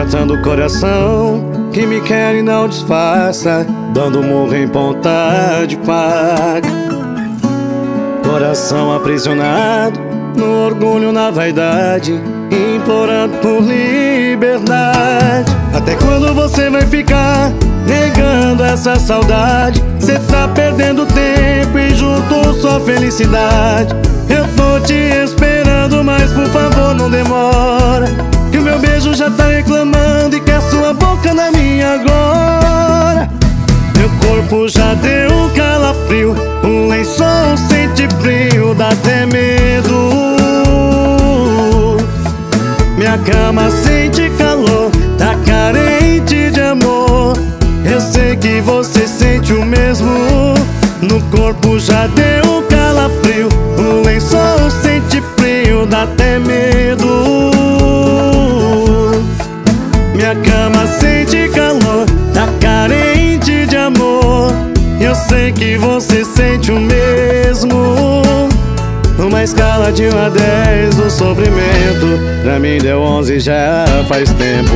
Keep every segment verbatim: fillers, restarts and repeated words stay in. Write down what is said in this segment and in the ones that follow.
maltratando o coração que me quer e não disfarça, dando murro em ponta de faca. Coração aprisionado no orgulho, na vaidade, implorando por liberdade. Até quando você vai ficar negando essa saudade? Cê tá perdendo tempo e junto sua felicidade. Eu tô te esperando, mas por favor não demora, que o meu beijo já tá reclamando e quer sua boca na minha agora. Meu corpo já deu um calafrio, um lençol sente frio, dá até medo. Minha cama sente calor, tá carente de amor. Eu sei que você sente o mesmo. No corpo já deu um calafrio, um lençol sente frio, dá até medo. Minha cama sente calor, tá carente de amor. Eu sei que você sente o mesmo. Numa escala de um a dez do sofrimento, pra mim deu onze já faz tempo.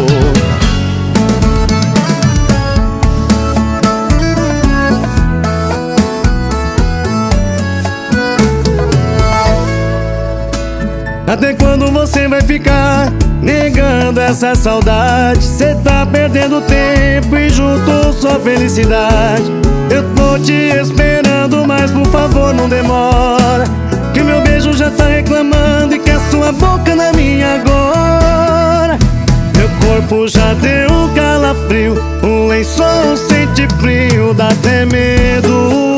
Até quando você vai ficar negando essa saudade? Cê tá perdendo tempo e junto sua felicidade. Eu tô te esperando, mas por favor não demora, que meu beijo já tá reclamando e quer sua boca na minha agora. Meu corpo já deu um calafrio, um lençol sente frio, dá até medo.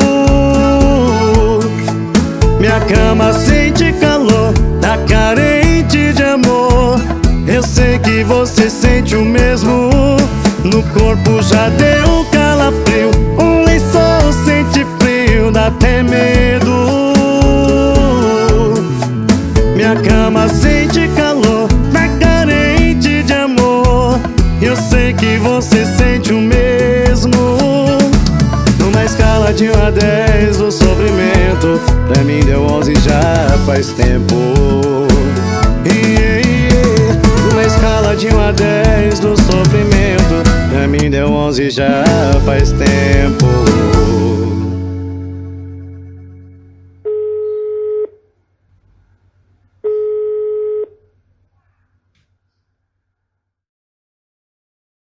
Minha cama sente calor, tá carente de amor. Eu sei que você sente o mesmo. No corpo já deu um calafrio, um lençol sente frio, dá até medo. Minha cama sente calor, tá carente de amor. Eu sei que você sente o mesmo. Numa escala de um a dez do sofrimento, pra mim deu onze já faz tempo. Yeah, yeah. Numa escala de um a dez do sofrimento, pra mim deu onze já faz tempo.